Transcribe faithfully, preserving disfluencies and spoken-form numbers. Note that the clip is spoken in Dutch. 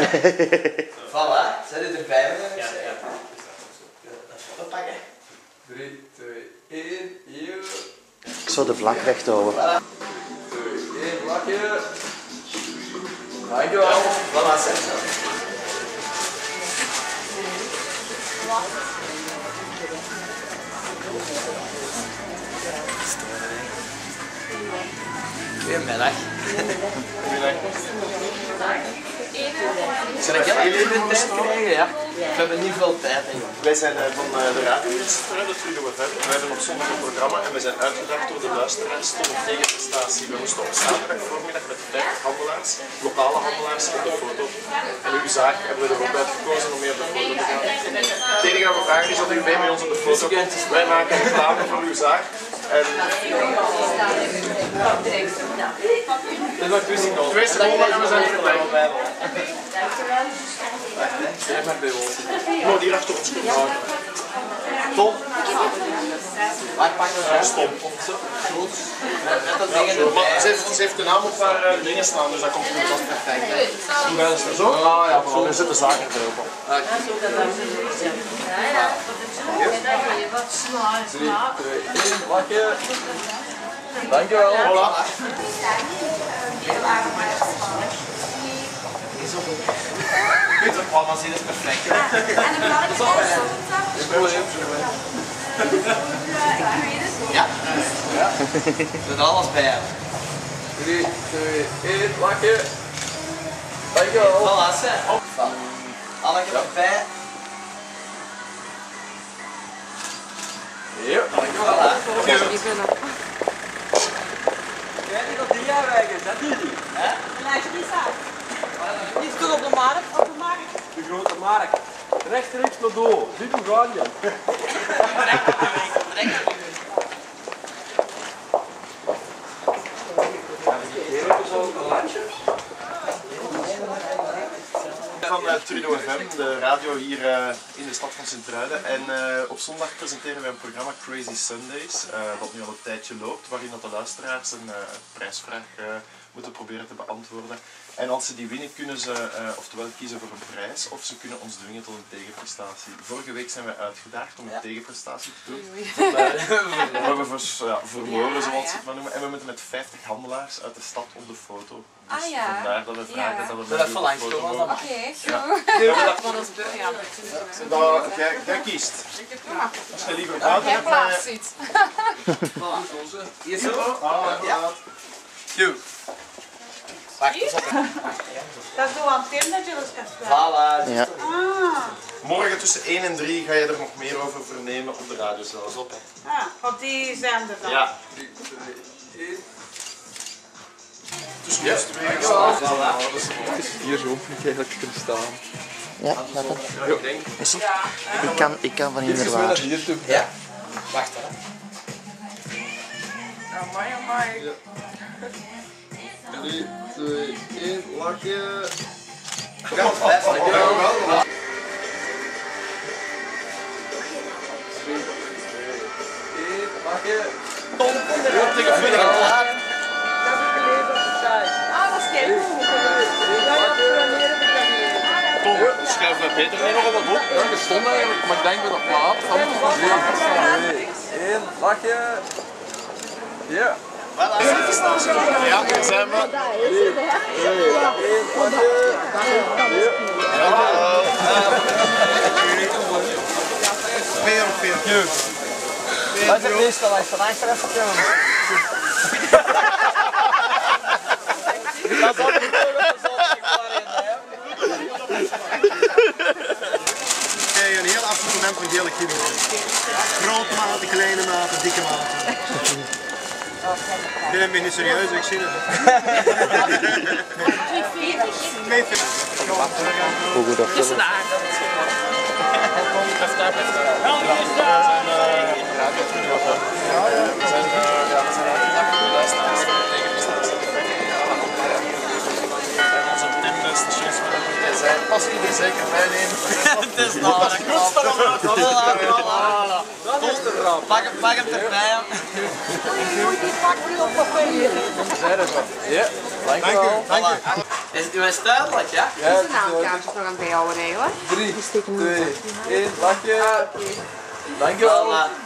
Voilà, zijn jullie erbij met hem? Ja, ja. Een foto pakken. drie, twee, één, yo. Ik zou de vlag recht houden. Voilà. twee, één, vlakje. Dankjewel. Voilà, zet zo. Goedemiddag. Goedemiddag. Zou ik heel even de tijd krijgen? Ja. We hebben niet veel tijd. Wij zijn van de radio-instituut, dat Trudo F M. We hebben op zondag een programma en we zijn uitgedaagd door de luisteraars tot een tegenprestatie. We moesten op zaterdag voormiddag met vijftig handelaars, lokale handelaars, op de foto. En uw zaak hebben we er ook uitgekozen om mee op de foto te gaan. Het enige dat we vragen is dat u mee met ons op de foto komt. Wij maken reclame voor uw zaak. En... Twee seconden en we zijn er bij. Jij bent bij ons. Oh, die achter ons komt. Tom. Waar pakken we dat? Tom. Ze heeft, ze heeft de naam op haar uh, dingen staan, dus dat komt goed. Dat is perfect. Hoe gaan ze er zo? Ah ja, vooral. Er zitten zaken erop op. drie, twee, één, vlakje. Dankjewel. Voilà. Goed, dat kwam als dat is perfect. En een belangrijke Ja. Ja. We zijn er alles bij hebben. drie, twee, één, vlakje. Dankjewel. Voilà, zeg. Anneke erbij. Ja, dankjewel. Kijk niet dat die jou wijken, dat doe je niet. Lijkt je niet aan. Niet toch op de markt? Op de markt. De grote markt. Rechtstreeks naar door. Dit hoe gaan je? Van uh, Trudo F M, de radio hier uh, in de stad van Sint-Truiden. En uh, op zondag presenteren wij een programma Crazy Sundays, uh, dat nu al een tijdje loopt, waarin dat de luisteraars een uh, prijsvraag uh, moeten proberen te beantwoorden. En als ze die winnen, kunnen ze uh, oftewel kiezen voor een prijs, of ze kunnen ons dwingen tot een tegenprestatie. Vorige week zijn wij uitgedaagd om een tegenprestatie te doen. We hebben vers, ja, verloren, zoals ze het maar noemen. En we moeten met vijftig handelaars uit de stad op de foto. Dus ah, ja. vandaar dat we vragen ja. dat we met dat even langs komen. Oké, goed. Ja. Ja. Jij, jij kiest. Als je liever buiten Jij plaatst iets. Hier zo? Ja. Jo. Wacht, dat is op. Dat is door aan Tim dat je dat gaat Voilà. Ja. Ah. Morgen tussen één en drie ga je er nog meer over vernemen op de radio zelfs. Op. Ah, op die zender dan. Ja. Dus nu is het weer gestaan. Hier zo moet ik eigenlijk kunnen staan. Ja, dat kan. Is het? Ik kan, ik kan van inderdaad. Ja. Wacht hè. Amai, amai. drie, twee, één, lakje. Ja, blijf wel. drie, twee, één, lakje. Tom, je tegen Philip. Ah, dat is geen goed. Tom, schrijf met Peter mee nog op het boek. Ja, ik stond eigenlijk, maar ik denk dat dat plaat. drie, twee, één, lakje. Ja. Ja, daar zijn we. drie, twee, één, lakje. Ja. Meer of veel? Wat is het meestal als je langs even kunnen? Dat is ook niet zo dat is altijd Kijk, een heel assortiment van gele kinderen. Grote maten, kleine maten, dikke maten. Ik ben niet serieus, ik zie het. twee veertig. Hoe goed dat is. Pas ieder zeker bijnemen. Het is nou een knop. erop. Pak hem, pak hem erbij. Ja, dankjewel. Dank u. Is het uw stuitelijk, ja? Ja, De naamkaartjes nog aan het bijhouden, hè? drie, twee, één, lakje. Dankjewel. Voilà.